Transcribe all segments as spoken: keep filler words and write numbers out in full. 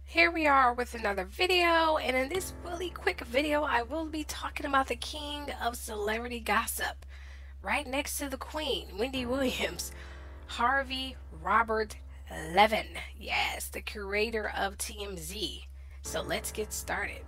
Here we are with another video, and in this really quick video I will be talking about the king of celebrity gossip, right next to the queen, Wendy Williams, Harvey Robert Levin. Yes, the curator of T M Z. So let's get started.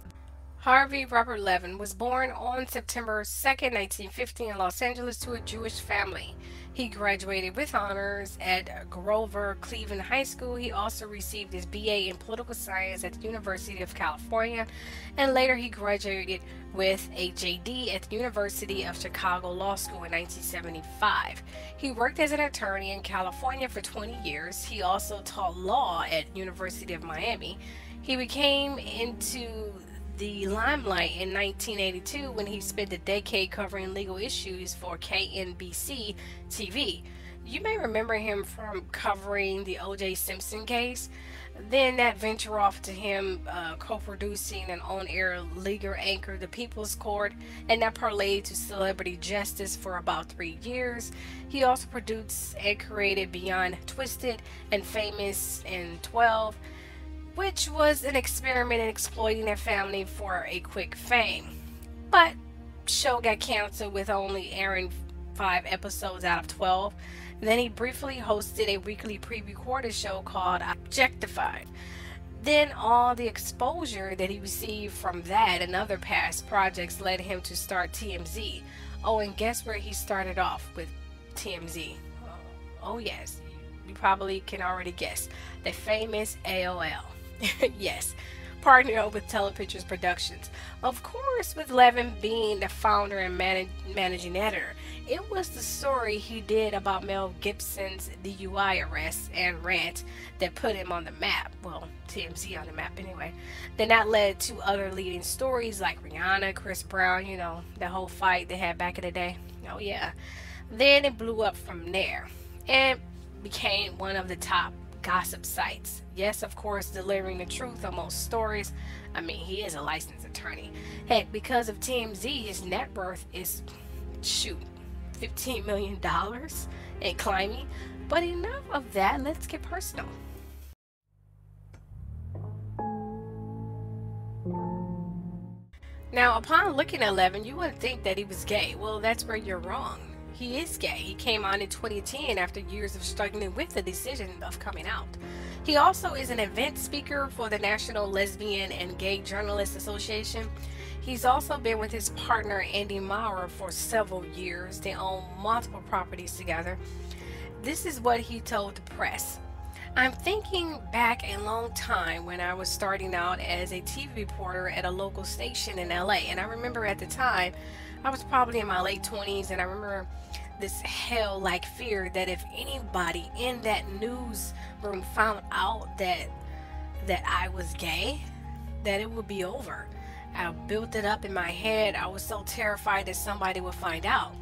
Harvey Robert Levin was born on September second, nineteen fifty in Los Angeles to a Jewish family. He graduated with honors at Grover Cleveland High School. He also received his B A in political science at the University of California, and later he graduated with a J D at the University of Chicago Law School in nineteen seventy-five. He worked as an attorney in California for twenty years. He also taught law at University of Miami. He became into the limelight in nineteen eighty-two when he spent a decade covering legal issues for K N B C T V. You may remember him from covering the O J Simpson case. Then that venture off to him uh, co-producing an on-air legal anchor, The People's Court, and that parlayed to Celebrity Justice for about three years. He also produced and created Beyond Twisted and Famous in twelve, which was an experiment in exploiting their family for a quick fame. But show got canceled with only airing five episodes out of twelve. Then he briefly hosted a weekly pre-recorded show called Objectified. Then all the exposure that he received from that and other past projects led him to start T M Z. Oh, and guess where he started off with T M Z? Oh yes, you probably can already guess. The famous A O L. Yes, partnered up with Telepictures Productions. Of course, with Levin being the founder and manag managing editor. It was the story he did about Mel Gibson's D U I arrest and rant that put him on the map. Well, T M Z on the map anyway. Then that led to other leading stories like Rihanna, Chris Brown, you know, the whole fight they had back in the day. Oh yeah. Then it blew up from there and became one of the top gossip sites. Yes, of course, delivering the truth on most stories. I mean, he is a licensed attorney. Heck, because of T M Z, his net worth is, shoot, fifteen million dollars and climbing. But enough of that, let's get personal. Now, upon looking at Levin, you wouldn't think that he was gay. Well, that's where you're wrong. He is gay. He came on in twenty ten after years of struggling with the decision of coming out. He also is an event speaker for the National Lesbian and Gay Journalists Association. He's also been with his partner Andy Maurer for several years. They own multiple properties together. This is what he told the press. I'm thinking back a long time when I was starting out as a T V reporter at a local station in L A, and I remember at the time I was probably in my late twenties, and I remember this hell-like fear that if anybody in that newsroom found out that that I was gay, that it would be over. I built it up in my head. I was so terrified that somebody would find out.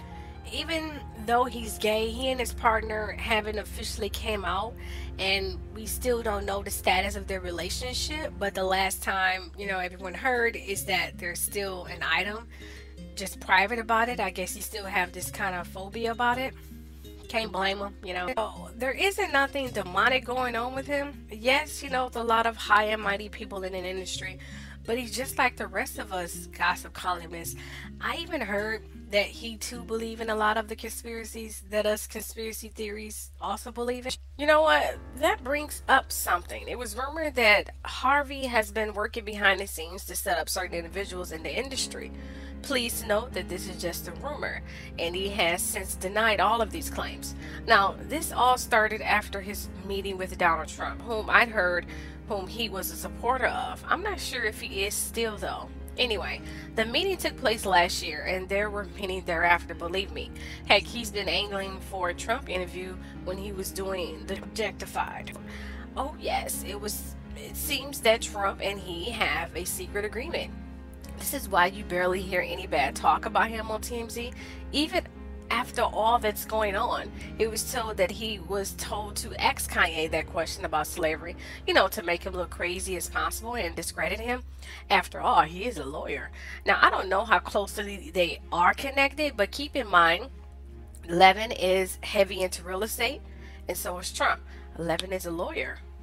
Even though he's gay, he and his partner haven't officially came out, and we still don't know the status of their relationship. But the last time, you know, everyone heard is that there's still an item, just private about it. I guess he still have this kind of phobia about it. Can't blame him, you know. So, there isn't nothing demonic going on with him. Yes, you know, it's a lot of high and mighty people in an industry, but he's just like the rest of us gossip columnists. I even heard that he too believe in a lot of the conspiracies that us conspiracy theories also believe in. You know what? That brings up something. It was rumored that Harvey has been working behind the scenes to set up certain individuals in the industry. Please note that this is just a rumor, and he has since denied all of these claims. Now, this all started after his meeting with Donald Trump, whom I'd heard whom he was a supporter of. I'm not sure if he is still though. Anyway, the meeting took place last year, and there were many thereafter, believe me. Heck, he's been angling for a Trump interview when he was doing the Objectified. Oh yes, it was. It seems that Trump and he have a secret agreement. This is why you barely hear any bad talk about him on T M Z. Even after all that's going on, it was told that he was told to ask Kanye that question about slavery, you know, to make him look crazy as possible and discredit him. After all, he is a lawyer. Now, I don't know how closely they are connected, but keep in mind, Levin is heavy into real estate, and so is Trump. Levin is a lawyer.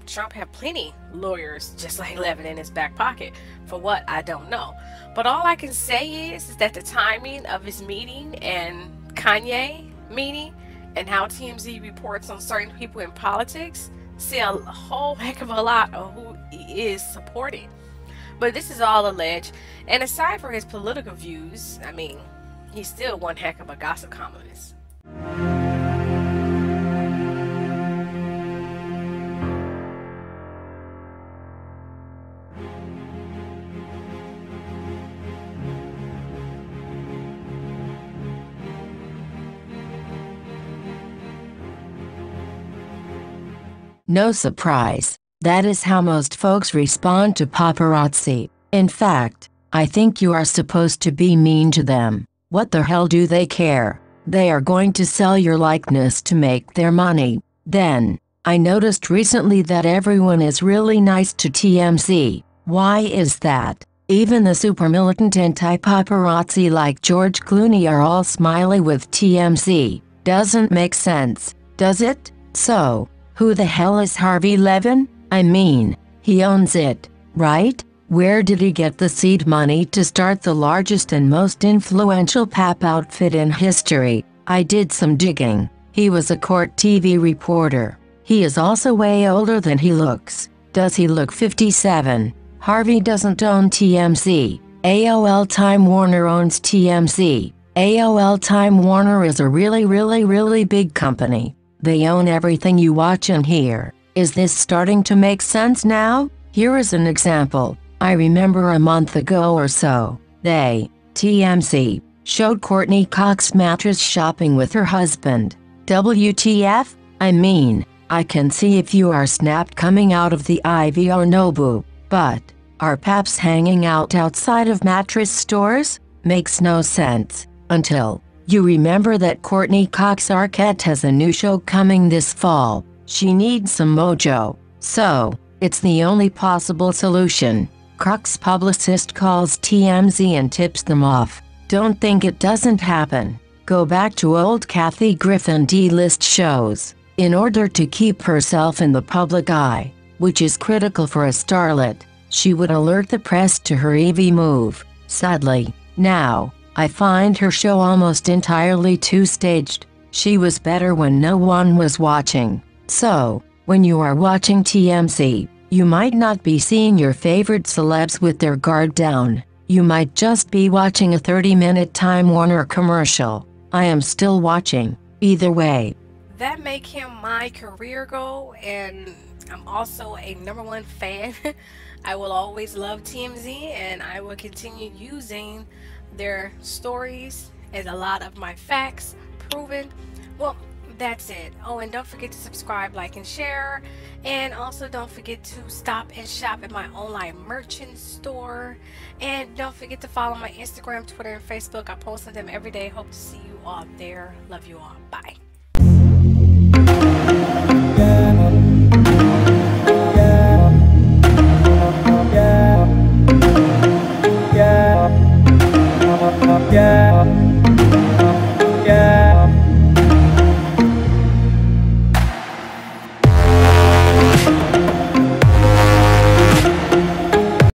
Trump had plenty lawyers just like Levin in his back pocket. For what, I don't know. But all I can say is, is that the timing of his meeting and Kanye meeting and how T M Z reports on certain people in politics say a whole heck of a lot of who he is supporting. But this is all alleged, and aside from his political views, I mean, he's still one heck of a gossip columnist. No surprise. That is how most folks respond to paparazzi. In fact, I think you are supposed to be mean to them. What the hell do they care? They are going to sell your likeness to make their money. Then, I noticed recently that everyone is really nice to T M Z. Why is that? Even the super militant anti-paparazzi like George Clooney are all smiley with T M Z. Doesn't make sense, does it? So, who the hell is Harvey Levin? I mean, he owns it, right? Where did he get the seed money to start the largest and most influential pap outfit in history? I did some digging. He was a court T V reporter. He is also way older than he looks. Does he look fifty-seven? Harvey doesn't own T M Z. A O L Time Warner owns T M Z. A O L Time Warner is a really really really big company. They own everything you watch and hear. Is this starting to make sense now? Here is an example. I remember a month ago or so, they, T M Z, showed Courtney Cox mattress shopping with her husband. W T F? I mean, I can see if you are snapped coming out of the Ivy or Nobu, but are paps hanging out outside of mattress stores? Makes no sense. Until you remember that Courtney Cox Arquette has a new show coming this fall. She needs some mojo. So, it's the only possible solution. Crux publicist calls T M Z and tips them off. Don't think it doesn't happen. Go back to old Kathy Griffin D-list shows. In order to keep herself in the public eye, which is critical for a starlet, she would alert the press to her Evie move. Sadly, now, I find her show almost entirely too staged. She was better when no one was watching. So, when you are watching T M Z, you might not be seeing your favorite celebs with their guard down. You might just be watching a thirty minute Time Warner commercial. I am still watching. Either way. That make him my career goal, and I'm also a number one fan. I will always love T M Z, and I will continue using their stories as a lot of my facts proven. Well, that's it. Oh, and don't forget to subscribe, like, and share. And also don't forget to stop and shop at my online merchant store. And don't forget to follow my Instagram, Twitter, and Facebook. I post on them every day. Hope to see you all there. Love you all. Bye. Yeah.